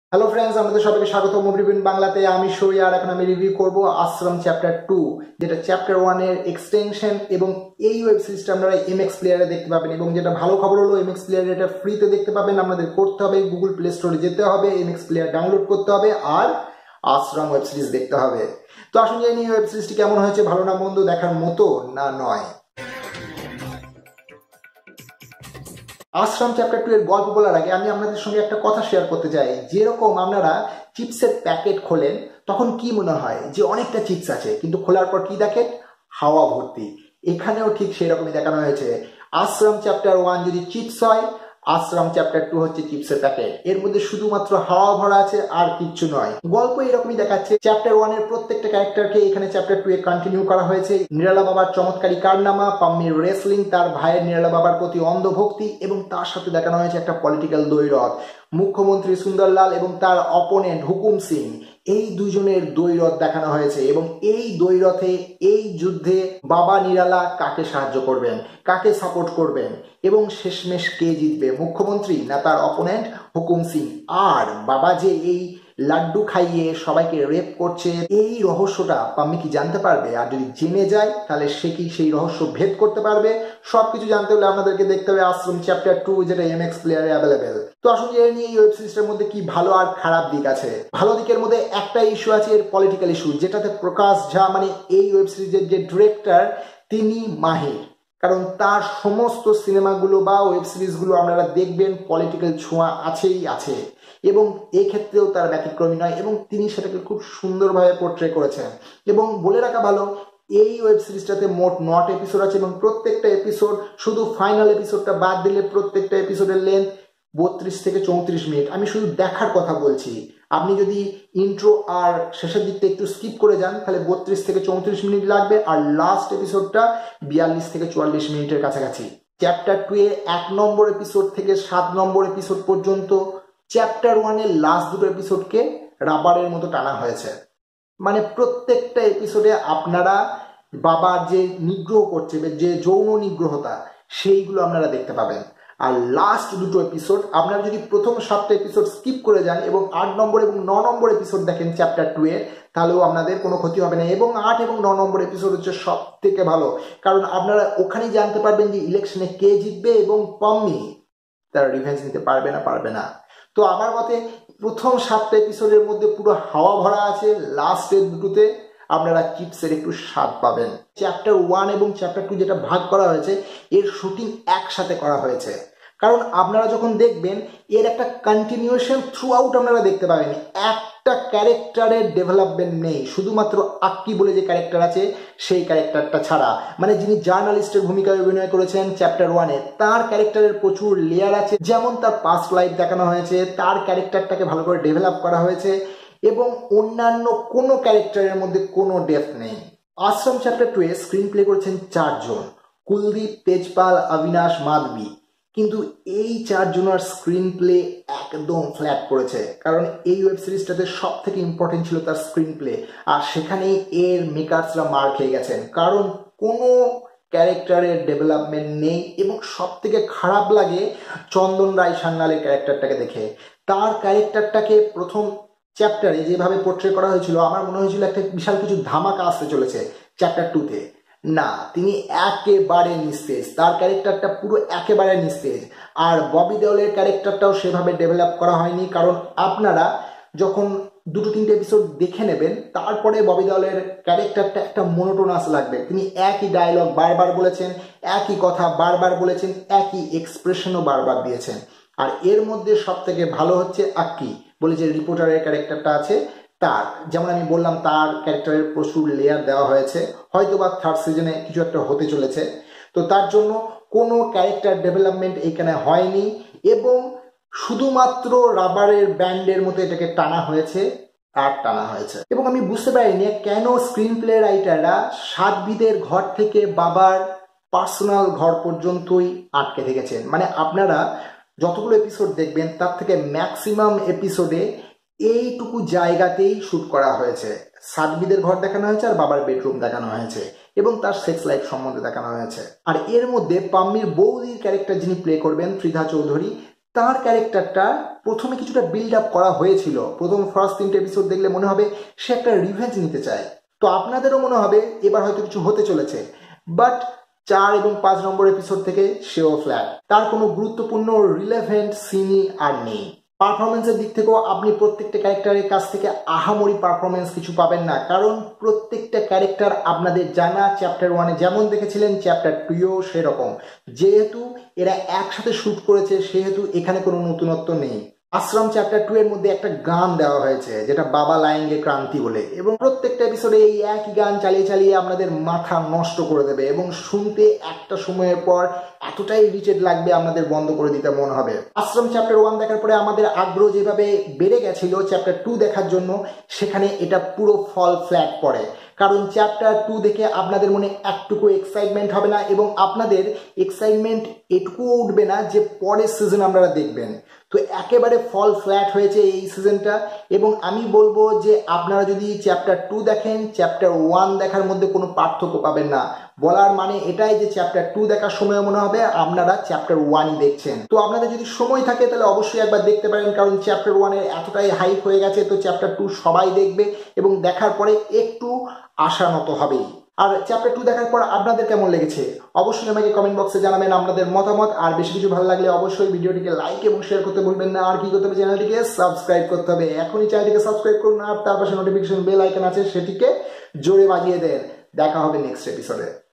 Hello friends, আমাদের সবাইকে স্বাগত মুভি রিভিউ বাংলাতে। আমি শোই আর এখন আমি রিভিউ করব আশ্রম চ্যাপ্টার 2, যেটা চ্যাপ্টার 1 এর এক্সটেনশন। এবং এই ওয়েব সিরিজটা আপনারা এমএক্স প্লেয়ারে দেখতে পাবেন। এবং যেটা ভালো খবর হলো, এমএক্স প্লেয়ারে এটা ফ্রিতে দেখতে পাবেন। আপনাদের করতে হবে গুগল প্লে স্টোরে যেতে হবে, এমএক্স প্লেয়ার ডাউনলোড করতে হবে, আর আশ্রম ওয়েব সিরিজ দেখতে হবে। তো আসুন জানি এই ওয়েব সিরিজটি কেমন হয়েছে, ভালো না মন্দ, দেখার মতো না নয়। আশ্রম চ্যাপ্টার 2 এর গল্প বলার আগে আমি আপনাদের সঙ্গে একটা কথা শেয়ার করতে চাই। যেরকম আপনারা চিপসের প্যাকেট খোলেন, তখন কি মনে হয় যে অনেকটা চিপস আছে, কিন্তু খোলার পর কি দেখেন? হাওয়া ভর্তি। এখানেও ঠিক সেই রকমই দেখানো হয়েছে। আশ্রম চ্যাপ্টার 1 যদি চিপস হয়, আশ্রম চ্যাপ্টার 2 হচ্ছে চিপসের প্যাকেট। এর মধ্যে শুধুমাত্র হাওয়া ভরা আছে, আর কিচ্ছু নয়। গল্প এরকমই দেখাচ্ছে। চ্যাপ্টার 1 এর প্রত্যেকটা ক্যারেক্টারকে এখানে চ্যাপ্টার 2 এ কন্টিনিউ করা হয়েছে। নিরালা বাবার চমৎকারী কারনামা, পাম্মির রেসলিং, তার ভাইয়ের নিরালা বাবার প্রতি অন্ধভক্তি, এবং তার সাথে দেখানো হয়েছে একটা পলিটিক্যাল দ্বৈরথ। মুখ্যমন্ত্রী সুন্দরলাল এবং তার অপোনেন্ট হুকুম সিং, এই দুজনের দ্বৈরথ দেখানো হয়েছে। এবং এই দ্বৈরথে, এই যুদ্ধে বাবা নিরালা কাকে সাহায্য করবেন, কাকে সাপোর্ট করবেন, এবং শেষমেশ কে জিতবে, মুখ্যমন্ত্রী না তার অপোনেন্ট হুকুম সিং। আর বাবা যে এই লাড্ডু খাইয়ে সবাইকে রেপ করছে, এই রহস্যটা পাম্মি কি জানতে পারবে? আর যদি জেনে যায়, তাহলে সে কি সেই রহস্য ভেদ করতে পারবে? সবকিছু জানতে হলে আপনাদেরকে দেখতে হবে আশ্রম চ্যাপ্টার 2, যেটা এমএক্স প্লেয়ারে অ্যাভেলেবেল। তো আসুন জেনে নিয়ে এই ওয়েব সিরিজটার মধ্যে কি ভালো আর খারাপ দিক আছে। ভালো দিকের মধ্যে একটা ইস্যু আছে, এর পলিটিক্যাল ইস্যু, যেটাতে প্রকাশ ঝা মানে এই ওয়েব সিরিজের যে ডিরেক্টর, তিনি মাহির। কারণ তার সমস্ত সিনেমাগুলো বা ওয়েব সিরিজগুলো আপনারা দেখবেন পলিটিক্যাল ছোঁয়া আছেই আছে, এবং এক্ষেত্রেও তার ব্যতিক্রমী নয়, এবং তিনি সেটাকে খুব সুন্দরভাবে পোর্ট্রে করেছেন। এবং বলে রাখা ভালো, এই ওয়েব সিরিজটাতে মোট 9 এপিসোড আছে, এবং প্রত্যেকটা এপিসোড, শুধু ফাইনাল এপিসোডটা বাদ দিলে, প্রত্যেকটা এপিসোডের লেন্থ 32 থেকে 34 মিনিট। আমি শুধু দেখার কথা বলছি। আপনি যদি ইন্ট্রো আর শেষের দিকটা একটু স্কিপ করে যান, তাহলে 32 থেকে 34 মিনিট লাগবে, আর লাস্ট এপিসোডটা 42 থেকে 44 মিনিটের কাছাকাছি। চ্যাপ্টার 2 এর 1 নম্বর এপিসোড থেকে 7 নম্বর এপিসোড পর্যন্ত চ্যাপ্টার 1 এর লাস্ট দুটো এপিসোডকে রাবারের মতো টানা হয়েছে। মানে প্রত্যেকটা এপিসোডে আপনারা বাবার যে নিগ্রহ করছে, যে যৌন নিগ্রহতা, সেইগুলো আপনারা দেখতে পাবেন। আর লাস্ট দুটো এপিসোড, আপনারা যদি প্রথম 7টা এপিসোড স্কিপ করে যান এবং 8 নম্বর এবং 9 নম্বর এপিসোড দেখেন চ্যাপ্টার 2 এর, তাহলেও আপনাদের কোনো ক্ষতি হবে না। এবং 8 এবং 9 নম্বর এপিসোড হচ্ছে সব থেকে ভালো, কারণ আপনারা ওখানেই জানতে পারবেন যে ইলেকশনে কে জিতবে এবং পাম্মি তারা রিভেঞ্জ নিতে পারবে না। তো আমার মতে প্রথম 7টা এপিসোডের মধ্যে পুরো হাওয়া ভরা আছে, লাস্টের দুটোতে আপনারা চিপসের একটু স্বাদ পাবেন। চ্যাপ্টার 1 এবং চ্যাপ্টার 2 যেটা ভাগ করা হয়েছে, এর শুটিং একসাথে করা হয়েছে। কারণ আপনারা যখন দেখবেন, এর একটা কন্টিনিউয়েশন থ্রু আউট আপনারা দেখতে পাবেন। একটা ক্যারেক্টারের ডেভেলপমেন্ট নেই, শুধুমাত্র আক্কি বলে যে ক্যারেক্টার আছে, সেই ক্যারেক্টারটা ছাড়া। মানে যিনি জার্নালিস্টের ভূমিকায় অভিনয় করেছেন চ্যাপ্টার 1 এ, তার ক্যারেক্টারের প্রচুর লেয়ার আছে। যেমন তার পাস্ট লাইফ দেখানো হয়েছে, তার ক্যারেক্টারটাকে ভালো করে ডেভেলপ করা হয়েছে, এবং অন্যান্য কোনো ক্যারেক্টারের মধ্যে কোনো ডেপথ নেই। আশ্রম চ্যাপ্টার 2 এ স্ক্রিন প্লে করেছেন 4 জন: কুলদীপ, তেজপাল, অবিনাশ, মাধবী। কিন্তু এই 4 জনের স্ক্রিন প্লে একদম ফ্ল্যাট করেছে, কারণ এই ওয়েব সিরিজটাতে সব থেকে ইম্পর্টেন্ট ছিল তার স্ক্রিন প্লে। আর সেখানেই এর মেকার্সরা মার খেয়ে গেছেন, কারণ কোনো ক্যারেক্টারের ডেভেলপমেন্ট নেই। এবং সব থেকে খারাপ লাগে চন্দন রায় সান্যালের ক্যারেক্টারটাকে দেখে। তার ক্যারেক্টারটাকে প্রথম চ্যাপ্টারে যেভাবে পোর্ট্রে করা হয়েছিল, আমার মনে হয়েছিল একটা বিশাল কিছু ধামাকা আসতে চলেছে চ্যাপ্টার 2-তে। না, তিনি একেবারে নিস্তেজ, তার ক্যারেক্টারটা পুরো একেবারে নিস্তেজ। আর ববি দেওলের ক্যারেক্টারটাও সেভাবে ডেভেলপ করা হয়নি, কারণ আপনারা যখন 2-3টে এপিসোড দেখে নেবেন, তারপরে ববি দেওলের ক্যারেক্টারটা একটা মোনোটোনাস লাগবে। তিনি একই ডায়লগ বারবার বলেছেন, একই কথা বারবার বলেছেন, একই এক্সপ্রেশনও বারবার দিয়েছেন। আর এর মধ্যে সব থেকে ভালো হচ্ছে আক্কি বলে যে রিপোর্টারের ক্যারেক্টারটা আছে, তার, যেমন আমি বললাম, তার ক্যারেক্টারের প্রচুর লেয়ার দেওয়া হয়েছে। হয়তো বা 3rd সিজনে কিছু একটা হতে চলেছে। তো তার জন্য কোনো ক্যারেক্টার ডেভেলপমেন্ট এখানে হয়নি, এবং শুধুমাত্র রাবারের ব্যান্ডের মতো এটাকে টানা হয়েছে, আর টানা হয়েছে। এবং আমি বুঝতে পারিনি কেন স্ক্রিন প্লে রাইটাররা সাতবিদের ঘর থেকে বাবার পার্সোনাল ঘর পর্যন্তই আটকে থেকেছেন। মানে আপনারা যতগুলো এপিসোড দেখবেন, তার থেকে ম্যাক্সিমাম এপিসোডে এইটুকু জায়গাতেই শুট করা হয়েছে। সাতবিদের ঘর দেখানো হয়েছে, আর বাবার বেডরুম দেখানো হয়েছে, এবং তার সেক্স লাইফ সম্বন্ধে দেখানো হয়েছে। আর এর মধ্যে পাম্মির বৌদির ক্যারেক্টার যিনি প্লে করবেন, ত্রিধা চৌধুরী, তার ক্যারেক্টারটা প্রথমে কিছুটা বিল্ড আপ করা হয়েছিল। প্রথম ফার্স্ট 3টে এপিসোড দেখলে মনে হবে সে একটা রিভেঞ্জ নিতে চায়। তো আপনাদেরও মনে হবে এবার হয়তো কিছু হতে চলেছে, বাট 4 এবং 5 নম্বর এপিসোড থেকে সেও ফ্ল্যাট। তার কোনো গুরুত্বপূর্ণ রিলেভেন্ট সিনই আর নেই। পারফরমেন্সের দিক থেকেও আপনি প্রত্যেকটা ক্যারেক্টারের কাছ থেকে আহামরি পারফরমেন্স কিছু পাবেন না, কারণ প্রত্যেকটা ক্যারেক্টার আপনাদের জানা। চ্যাপ্টার 1-এ যেমন দেখেছিলেন চ্যাপ্টার 2-এও সেরকম। যেহেতু এরা একসাথে শ্যুট করেছে সেহেতু এখানে কোনো নতুনত্ব নেই। আশ্রম চ্যাপ্টার 2 এর মধ্যে একটা গান দেওয়া হয়েছে যেটা বাবা লায়েঙ্গে ক্রান্তি বলে, এবং প্রত্যেকটা এপিসোডে এই একই গান চালিয়ে চালিয়ে আপনাদের মাথা নষ্ট করে দেবে এবং শুনতে একটা সময়ের পর এতটাই ইরিটেট লাগবে আপনাদের বন্ধ করে দিতে মন হবে। আশ্রম চ্যাপ্টার 1 দেখার পরে আমাদের আগ্রহ যেভাবে বেড়ে গেছিল চ্যাপ্টার 2 দেখার জন্য, সেখানে এটা পুরো ফল ফ্ল্যাট পড়ে। কারণ চ্যাপ্টার 2 দেখে আপনাদের মনে একটুকু এক্সাইটমেন্ট হবে না, এবং আপনাদের এক্সাইটমেন্ট এটুকুও উঠবে না যে পরের সিজন আপনারা দেখবেন। তো একেবারে ফল ফ্ল্যাট হয়েছে এই সিজনটা, এবং আমি বলবো যে আপনারা যদি চ্যাপ্টার 2 দেখেন চ্যাপ্টার 1 দেখার মধ্যে কোনো পার্থক্য পাবেন না। বলার মানে এটাই যে চ্যাপ্টার 2 দেখার সময় মনে হবে আপনারা চ্যাপ্টার 1ই দেখছেন। তো আপনাদের যদি সময় থাকে তাহলে অবশ্যই একবার দেখতে পারেন, কারণ চ্যাপ্টার 1 এর এতটাই হাইপ হয়ে গেছে, তো চ্যাপ্টার 2 সবাই দেখবে এবং দেখার পরে একটু আশানত হবেই। আর চ্যাপ্টার 2 দেখার পর আপনাদের কেমন লেগেছে অবশ্যই আমাকে কমেন্ট বক্সে জানাবেন আপনাদের মতামত। আর বেশি কিছু ভালো লাগলে অবশ্যই ভিডিওটিকে লাইক এবং শেয়ার করতে ভুলবেন না। আর কি করতে হবে, চ্যানেলটিকে সাবস্ক্রাইব করতে হবে। এখনই চ্যানেলটিকে সাবস্ক্রাইব করুন, আর তার পাশে নোটিফিকেশন বেল আইকন আছে সেটিকে জোরে বাজিয়ে দেন। দেখা হবে নেক্সট এপিসোডে।